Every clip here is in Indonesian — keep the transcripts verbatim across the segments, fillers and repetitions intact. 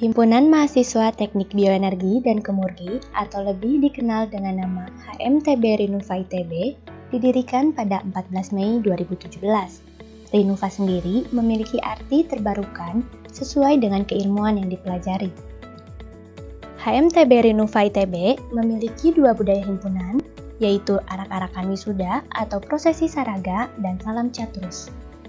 Himpunan Mahasiswa Teknik Bioenergi dan Kemurgi atau lebih dikenal dengan nama H M T B Rinuva I T B didirikan pada empat belas Mei dua ribu tujuh belas. Rinuva sendiri memiliki arti terbarukan sesuai dengan keilmuan yang dipelajari. H M T B Rinuva I T B memiliki dua budaya himpunan, yaitu arak-arakan wisuda atau prosesi saraga dan salam caturus.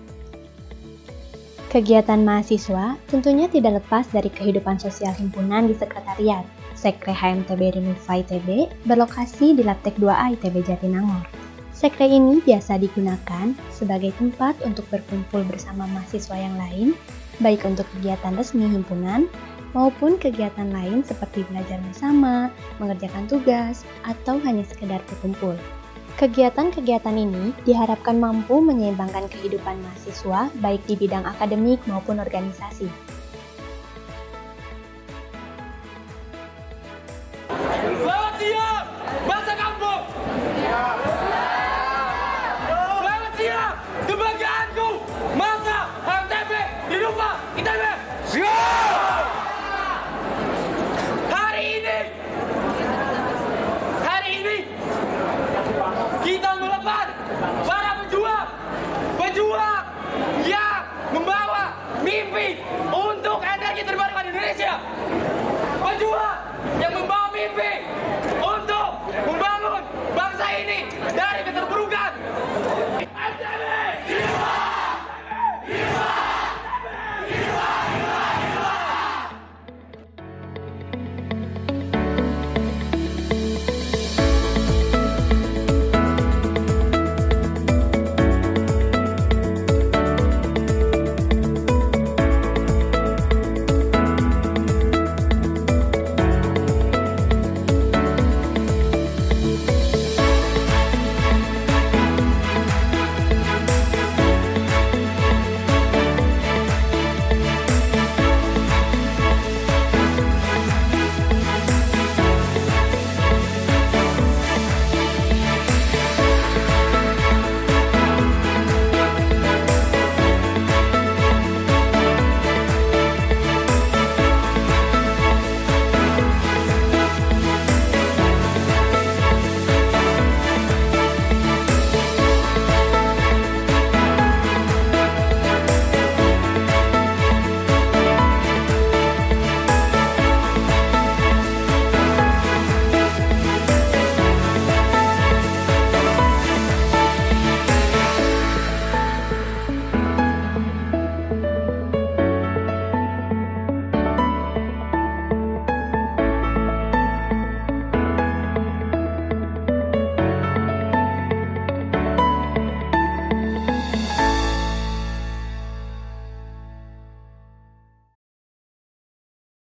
Kegiatan mahasiswa tentunya tidak lepas dari kehidupan sosial himpunan di sekretariat. Sekre H M T B Rinuva I T B berlokasi di Labtek dua A I T B Jatinangor. Sekre ini biasa digunakan sebagai tempat untuk berkumpul bersama mahasiswa yang lain, baik untuk kegiatan resmi himpunan maupun kegiatan lain seperti belajar bersama, mengerjakan tugas, atau hanya sekedar berkumpul. Kegiatan-kegiatan ini diharapkan mampu menyeimbangkan kehidupan mahasiswa baik di bidang akademik maupun organisasi.